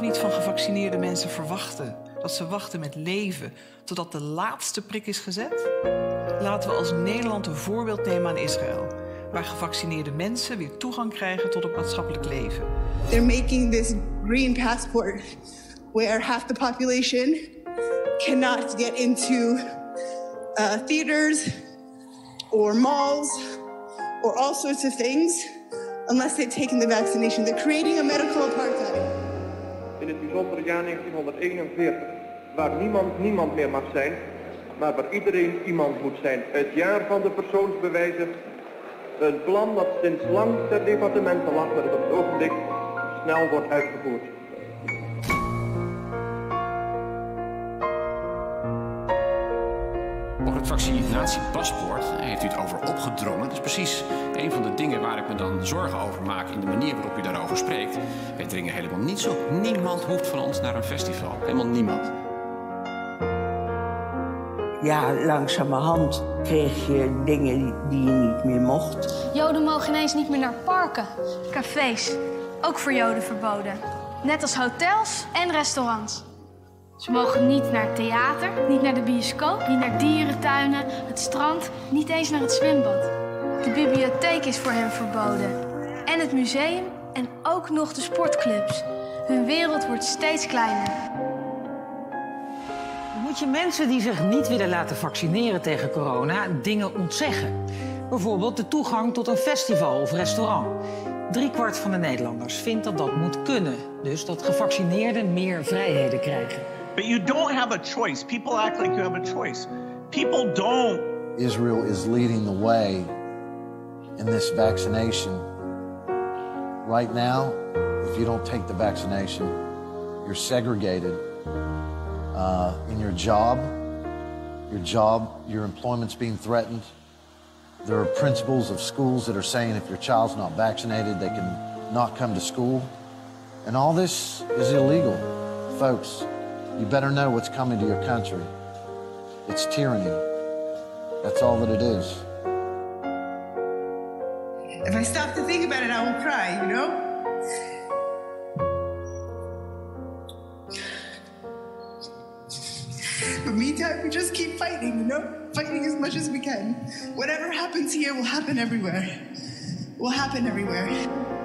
niet van gevaccineerde mensen verwachten dat ze wachten met leven totdat de laatste prik is gezet? Laten we als Nederland een voorbeeld nemen aan Israël, waar gevaccineerde mensen weer toegang krijgen tot het maatschappelijk leven. They're making this green passport where half the population cannot get into theaters or malls or all sorts of things unless they've taken the vaccination. They're creating a medical apartheid. In het bijzondere jaar 1941, waar niemand meer mag zijn, maar waar iedereen iemand moet zijn. Het jaar van de persoonsbewijzen. Een plan dat sinds lang ter departementen lag, maar dat op het ogenblik snel wordt uitgevoerd. Over het vaccinatiepaspoort heeft u het over opgedrongen. Dat is precies een van de dingen waar ik me dan zorgen over maak in de manier waarop u daarover spreekt. Wij dringen helemaal niet zo. Niemand hoeft van ons naar een festival. Helemaal niemand. Ja, langzamerhand kreeg je dingen die je niet meer mocht. Joden mogen ineens niet meer naar parken. Cafés, ook voor Joden verboden. Net als hotels en restaurants. Ze mogen niet naar het theater, niet naar de bioscoop, niet naar dierentuinen, het strand, niet eens naar het zwembad. De bibliotheek is voor hen verboden. En het museum en ook nog de sportclubs. Hun wereld wordt steeds kleiner. Moet je mensen die zich niet willen laten vaccineren tegen corona dingen ontzeggen? Bijvoorbeeld de toegang tot een festival of restaurant. 3/4 van de Nederlanders vindt dat dat moet kunnen. Dus dat gevaccineerden meer vrijheden krijgen. But you don't have a choice. People act like you have a choice. People don't. Israel is leading the way in this vaccination. Right now, if you don't take the vaccination, you're segregated in your job. Your employment's being threatened. There are principals of schools that are saying if your child's not vaccinated, they can not come to school. And all this is illegal, folks. You better know what's coming to your country. It's tyranny. That's all that it is. If I stop to think about it, I will cry, you know? But meantime, we just keep fighting, you know? Fighting as much as we can. Whatever happens here will happen everywhere. Will happen everywhere.